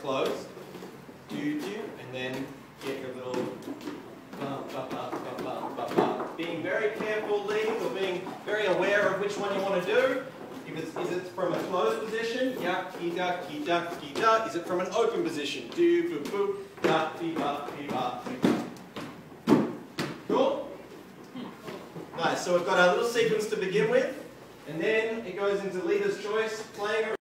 closed. Do, and then get your little being very careful leads, or being very aware of which one you want to do. Is it from a closed position? Yeah, ki-da, ki-da, ki-da. Is it from an open position? Do, boo, boo, da, di-ba, di-ba, di-ba. Cool? Nice, so we've got our little sequence to begin with, and then it goes into leader's choice, playing